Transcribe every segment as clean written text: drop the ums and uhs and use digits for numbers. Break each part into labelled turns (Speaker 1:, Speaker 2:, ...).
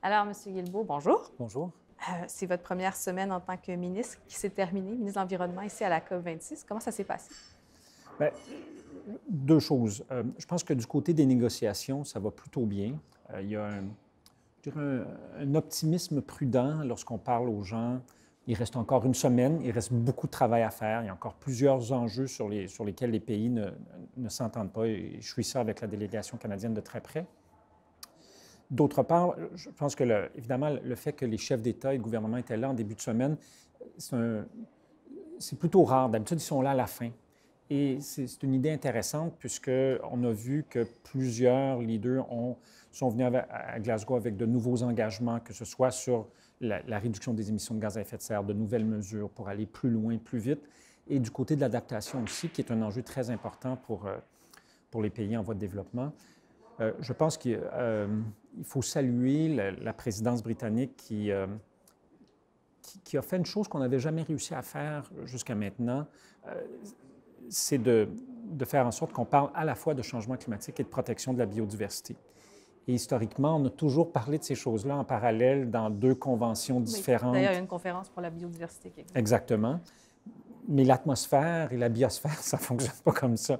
Speaker 1: Alors, M. Guilbeault, bonjour.
Speaker 2: Bonjour.
Speaker 1: C'est votre première semaine en tant que ministre qui s'est terminée, ministre de l'Environnement, ici à la COP26. Comment ça s'est passé?
Speaker 2: Bien, deux choses. Je pense que du côté des négociations, ça va plutôt bien. Il y a je dirais un optimisme prudent lorsqu'on parle aux gens. Il reste encore une semaine, il reste beaucoup de travail à faire. Il y a encore plusieurs enjeux sur lesquels les pays ne s'entendent pas. Et je suis ça avec la délégation canadienne de très près. D'autre part, je pense que, évidemment, le fait que les chefs d'État et de gouvernement étaient là en début de semaine, c'est plutôt rare. D'habitude, ils sont là à la fin. Et c'est une idée intéressante puisqu'on a vu que plusieurs leaders sont venus à Glasgow avec de nouveaux engagements, que ce soit sur la réduction des émissions de gaz à effet de serre, de nouvelles mesures pour aller plus loin, plus vite, et du côté de l'adaptation aussi, qui est un enjeu très important pour les pays en voie de développement. Je pense qu'il faut saluer la présidence britannique qui a fait une chose qu'on n'avait jamais réussi à faire jusqu'à maintenant, c'est de faire en sorte qu'on parle à la fois de changement climatique et de protection de la biodiversité. Et historiquement, on a toujours parlé de ces choses-là en parallèle dans deux conventions différentes.
Speaker 1: D'ailleurs, il y a une conférence pour la biodiversité qui existe.
Speaker 2: Exactement. Mais l'atmosphère et la biosphère, ça ne fonctionne pas comme ça.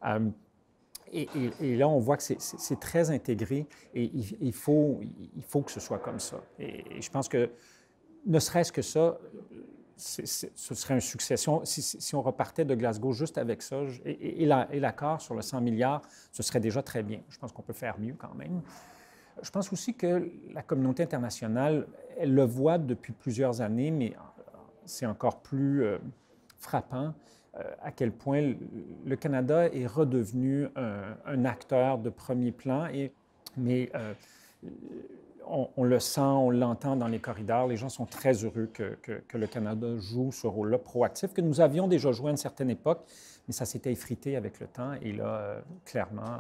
Speaker 2: Et là, on voit que c'est très intégré et il faut que ce soit comme ça. Et je pense que, ne serait-ce que ça, ce serait un succès. Si on repartait de Glasgow juste avec ça, et l'accord sur le 100 milliards, ce serait déjà très bien. Je pense qu'on peut faire mieux quand même. Je pense aussi que la communauté internationale, elle le voit depuis plusieurs années, mais c'est encore plus frappant à quel point le Canada est redevenu un acteur de premier plan. Mais on le sent, on l'entend dans les corridors. Les gens sont très heureux que le Canada joue ce rôle-là proactif, que nous avions déjà joué à une certaine époque, mais ça s'était effrité avec le temps. Et là, clairement,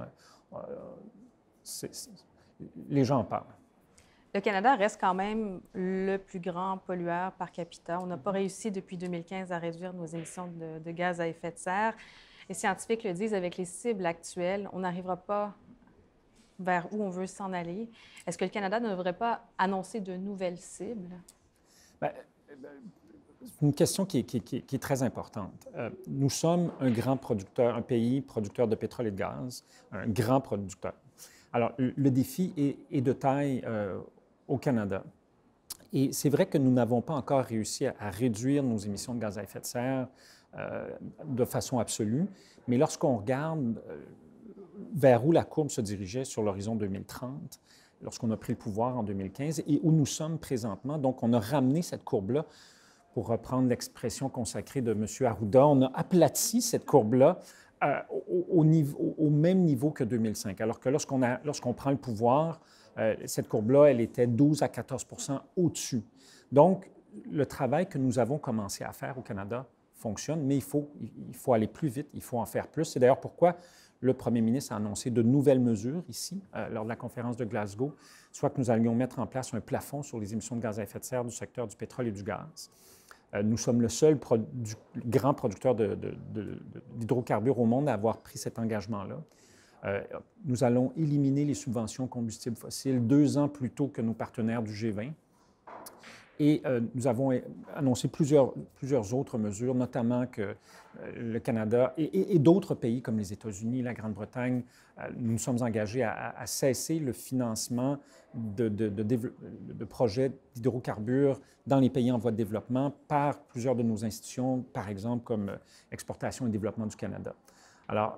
Speaker 2: les gens en parlent.
Speaker 1: Le Canada reste quand même le plus grand pollueur par capita. On n'a pas réussi depuis 2015 à réduire nos émissions de gaz à effet de serre. Les scientifiques le disent, avec les cibles actuelles, on n'arrivera pas vers où on veut s'en aller. Est-ce que le Canada ne devrait pas annoncer de nouvelles cibles?
Speaker 2: Bien, c'est une question qui est très importante. Nous sommes un grand producteur, un pays producteur de pétrole et de gaz, un grand producteur. Alors, le défi est de taille au Canada. Et c'est vrai que nous n'avons pas encore réussi à réduire nos émissions de gaz à effet de serre de façon absolue, mais lorsqu'on regarde vers où la courbe se dirigeait sur l'horizon 2030, lorsqu'on a pris le pouvoir en 2015, et où nous sommes présentement, donc on a ramené cette courbe-là, pour reprendre l'expression consacrée de M. Arruda, on a aplati cette courbe-là au même niveau que 2005. Alors que lorsqu'on prend le pouvoir, cette courbe-là, elle était 12 à 14 % au-dessus. Donc, le travail que nous avons commencé à faire au Canada fonctionne, mais il faut aller plus vite, il faut en faire plus. C'est d'ailleurs pourquoi le premier ministre a annoncé de nouvelles mesures ici, lors de la conférence de Glasgow, soit que nous allions mettre en place un plafond sur les émissions de gaz à effet de serre du secteur du pétrole et du gaz. Nous sommes le seul grand producteur d'hydrocarbures au monde à avoir pris cet engagement-là. Nous allons éliminer les subventions combustibles fossiles 2 ans plus tôt que nos partenaires du G20. Et nous avons annoncé plusieurs autres mesures, notamment que le Canada et d'autres pays comme les États-Unis, la Grande-Bretagne, nous nous sommes engagés à cesser le financement de projets d'hydrocarbures dans les pays en voie de développement par plusieurs de nos institutions, par exemple comme Exportation et Développement du Canada. Alors,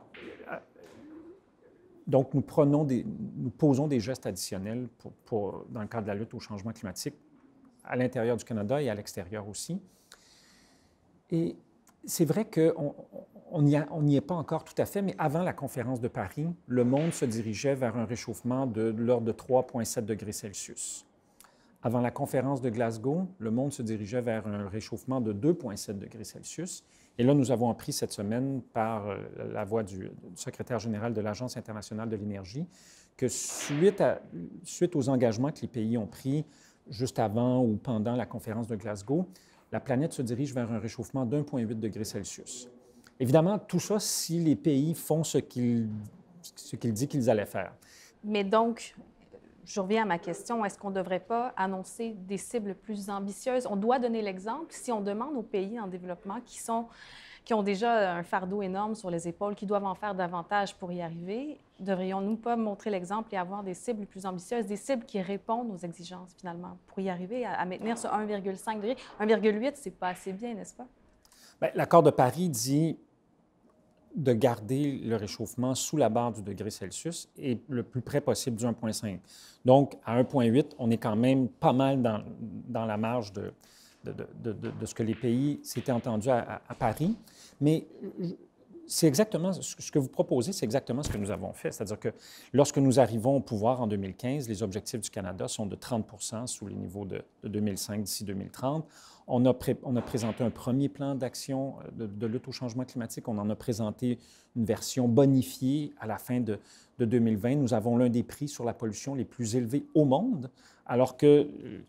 Speaker 2: donc nous posons des gestes additionnels dans le cadre de la lutte au changement climatique, à l'intérieur du Canada et à l'extérieur aussi. Et c'est vrai qu'on n'y est pas encore tout à fait, mais avant la conférence de Paris, le monde se dirigeait vers un réchauffement de l'ordre de 3,7 degrés Celsius. Avant la conférence de Glasgow, le monde se dirigeait vers un réchauffement de 2,7 degrés Celsius. Et là, nous avons appris cette semaine par la voix du secrétaire général de l'Agence internationale de l'énergie que suite aux engagements que les pays ont pris juste avant ou pendant la conférence de Glasgow, la planète se dirige vers un réchauffement d'1,8 degrés Celsius. Évidemment, tout ça si les pays font ce qu'ils disent qu'ils allaient faire.
Speaker 1: Mais donc, je reviens à ma question, est-ce qu'on ne devrait pas annoncer des cibles plus ambitieuses? On doit donner l'exemple. Si on demande aux pays en développement qui ont déjà un fardeau énorme sur les épaules, qui doivent en faire davantage pour y arriver, devrions-nous pas montrer l'exemple et avoir des cibles plus ambitieuses, des cibles qui répondent aux exigences, finalement, pour y arriver à maintenir ce 1,5 degré? 1,8, c'est pas assez bien, n'est-ce pas?
Speaker 2: Bien, l'accord de Paris dit de garder le réchauffement sous la barre du degré Celsius et le plus près possible du 1,5. Donc, à 1,8, on est quand même pas mal dans la marge de ce que les pays s'étaient entendus à Paris. Mais c'est exactement ce que vous proposez, c'est exactement ce que nous avons fait. C'est-à-dire que lorsque nous arrivons au pouvoir en 2015, les objectifs du Canada sont de 30 sous les niveaux de 2005 d'ici 2030. On a présenté un premier plan d'action de lutte au changement climatique. On en a présenté une version bonifiée à la fin de 2020. Nous avons l'un des prix sur la pollution les plus élevés au monde, alors que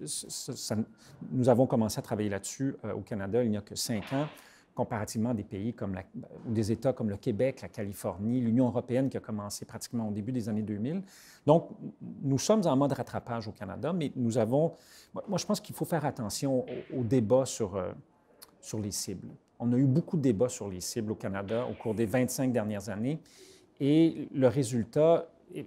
Speaker 2: nous avons commencé à travailler là-dessus au Canada il n'y a que 5 ans, comparativement à des pays ou des États comme le Québec, la Californie, l'Union européenne qui a commencé pratiquement au début des années 2000. Donc, nous sommes en mode rattrapage au Canada, mais nous avons... Moi, je pense qu'il faut faire attention au débat sur les cibles. On a eu beaucoup de débats sur les cibles au Canada au cours des 25 dernières années et les résultats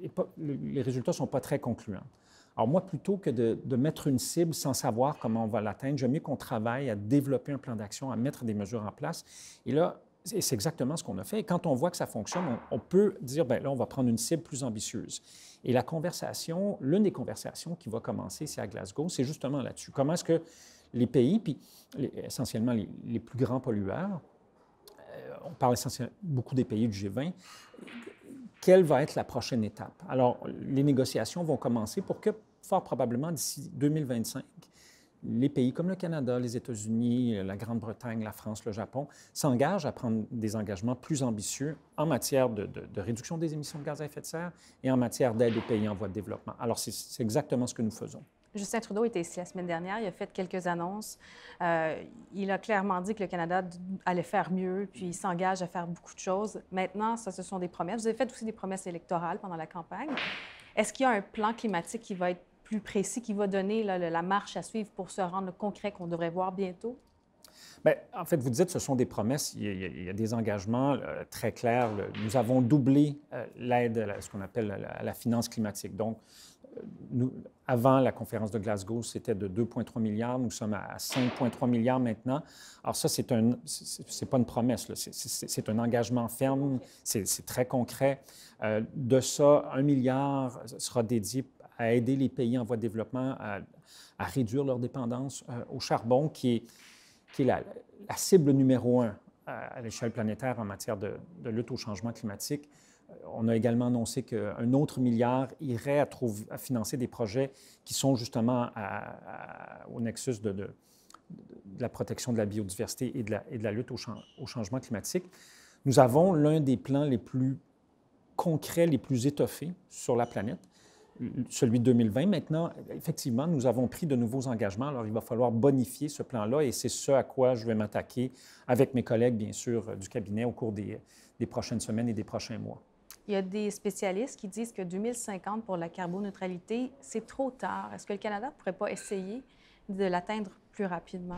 Speaker 2: ne sont pas très concluants. Alors moi, plutôt que de mettre une cible sans savoir comment on va l'atteindre, j'aime mieux qu'on travaille à développer un plan d'action, à mettre des mesures en place. Et là, c'est exactement ce qu'on a fait. Et quand on voit que ça fonctionne, on peut dire, bien là, on va prendre une cible plus ambitieuse. Et la conversation, l'une des conversations qui va commencer ici à Glasgow, c'est justement là-dessus. Comment est-ce que les pays, puis essentiellement les plus grands pollueurs, on parle essentiellement beaucoup des pays du G20, quelle va être la prochaine étape? Alors, les négociations vont commencer pour que, fort probablement, d'ici 2025, les pays comme le Canada, les États-Unis, la Grande-Bretagne, la France, le Japon s'engagent à prendre des engagements plus ambitieux en matière de réduction des émissions de gaz à effet de serre et en matière d'aide aux pays en voie de développement. Alors, c'est exactement ce que nous faisons.
Speaker 1: Justin Trudeau était ici la semaine dernière. Il a fait quelques annonces. Il a clairement dit que le Canada allait faire mieux, puis il s'engage à faire beaucoup de choses. Maintenant, ça, ce sont des promesses. Vous avez fait aussi des promesses électorales pendant la campagne. Est-ce qu'il y a un plan climatique qui va être plus précis, qui va donner là, la marche à suivre pour se rendre concret qu'on devrait voir bientôt?
Speaker 2: Bien, en fait, vous dites que ce sont des promesses. Il y a des engagements très clairs. Nous avons doublé l'aide à ce qu'on appelle la finance climatique. Donc, avant la conférence de Glasgow, c'était de 2,3 milliards. Nous sommes à 5,3 milliards maintenant. Alors ça, c'est pas une promesse, c'est un engagement ferme, c'est très concret. De ça, 1 milliard sera dédié à aider les pays en voie de développement à réduire leur dépendance au charbon, qui est la cible numéro 1 à l'échelle planétaire en matière de lutte au changement climatique. On a également annoncé qu'un autre milliard irait à financer des projets qui sont justement au nexus de la protection de la biodiversité et de la lutte au changement climatique. Nous avons l'un des plans les plus concrets, les plus étoffés sur la planète, celui de 2020. Maintenant, effectivement, nous avons pris de nouveaux engagements. Alors, il va falloir bonifier ce plan-là et c'est ce à quoi je vais m'attaquer avec mes collègues, bien sûr, du cabinet au cours des prochaines semaines et des prochains mois.
Speaker 1: Il y a des spécialistes qui disent que 2050 pour la carboneutralité, c'est trop tard. Est-ce que le Canada ne pourrait pas essayer de l'atteindre plus rapidement?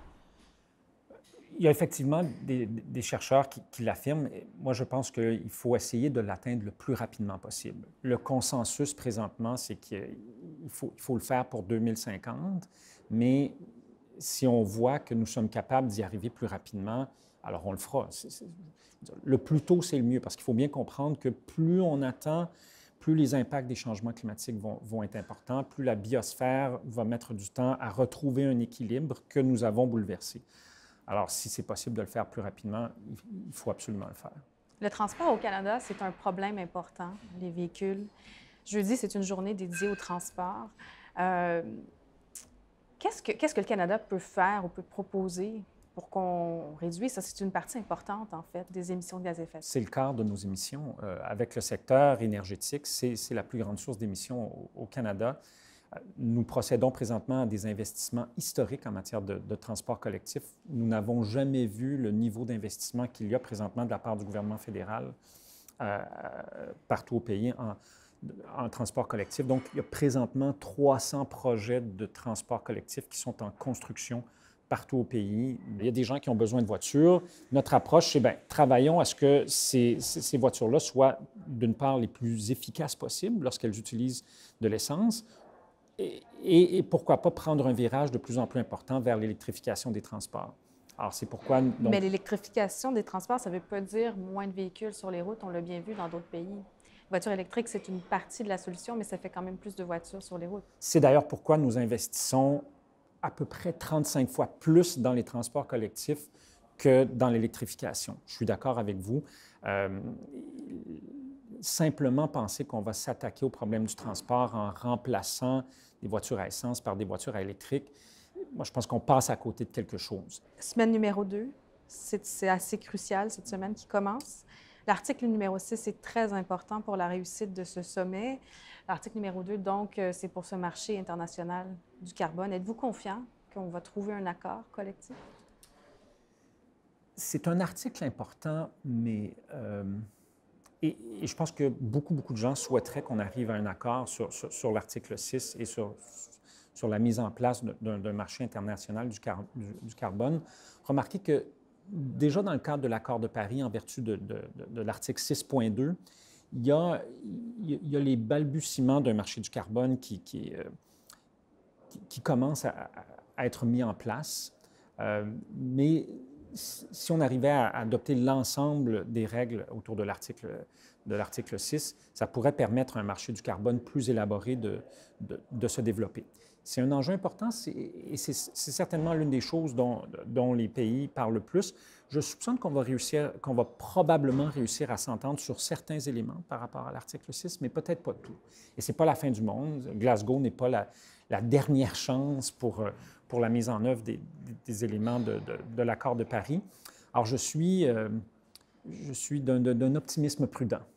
Speaker 2: Il y a effectivement des chercheurs qui l'affirment. Moi, je pense qu'il faut essayer de l'atteindre le plus rapidement possible. Le consensus présentement, c'est qu'il faut le faire pour 2050, mais si on voit que nous sommes capables d'y arriver plus rapidement, alors on le fera. Le plus tôt, c'est le mieux, parce qu'il faut bien comprendre que plus on attend, plus les impacts des changements climatiques vont être importants, plus la biosphère va mettre du temps à retrouver un équilibre que nous avons bouleversé. Alors, si c'est possible de le faire plus rapidement, il faut absolument le faire.
Speaker 1: Le transport au Canada, c'est un problème important, les véhicules. Jeudi, c'est une journée dédiée au transport. Qu'est-ce que le Canada peut faire ou peut proposer pour qu'on réduise? Ça, c'est une partie importante, en fait, des émissions de gaz à effet de serre.
Speaker 2: C'est le quart de nos émissions. Avec le secteur énergétique, c'est la plus grande source d'émissions au Canada. Nous procédons présentement à des investissements historiques en matière de transport collectif. Nous n'avons jamais vu le niveau d'investissement qu'il y a présentement de la part du gouvernement fédéral partout au pays en transport collectif. Donc, il y a présentement 300 projets de transport collectif qui sont en construction partout au pays. Il y a des gens qui ont besoin de voitures. Notre approche, c'est bien, travaillons à ce que ces voitures-là soient, d'une part, les plus efficaces possibles lorsqu'elles utilisent de l'essence, et pourquoi pas prendre un virage de plus en plus important vers l'électrification des transports. Alors, c'est pourquoi... Donc...
Speaker 1: Mais l'électrification des transports, ça ne veut pas dire moins de véhicules sur les routes. On l'a bien vu dans d'autres pays. La voiture électrique, c'est une partie de la solution, mais ça fait quand même plus de voitures sur les routes.
Speaker 2: C'est d'ailleurs pourquoi nous investissons à peu près 35 fois plus dans les transports collectifs que dans l'électrification. Je suis d'accord avec vous. Simplement penser qu'on va s'attaquer au problème du transport en remplaçant des voitures à essence par des voitures à électrique, moi, je pense qu'on passe à côté de quelque chose.
Speaker 1: Semaine numéro 2, c'est assez crucial, cette semaine qui commence. L'article numéro 6 est très important pour la réussite de ce sommet. L'article numéro 2, donc, c'est pour ce marché international du carbone. Êtes-vous confiant qu'on va trouver un accord collectif?
Speaker 2: C'est un article important, mais... Et je pense que beaucoup de gens souhaiteraient qu'on arrive à un accord sur l'article 6 et sur la mise en place d'un marché international du carbone. Remarquez que déjà dans le cadre de l'accord de Paris, en vertu de l'article 6.2, il y a les balbutiements d'un marché du carbone qui commence à être mis en place. Mais si on arrivait à adopter l'ensemble des règles autour de l'article 6, ça pourrait permettre à un marché du carbone plus élaboré de se développer. C'est un enjeu important et c'est certainement l'une des choses dont les pays parlent le plus. Je soupçonne qu'on va probablement réussir à s'entendre sur certains éléments par rapport à l'article 6, mais peut-être pas tout. Et ce n'est pas la fin du monde. Glasgow n'est pas la dernière chance pour la mise en œuvre des éléments de l'accord de Paris. Alors, je suis d'un optimisme prudent.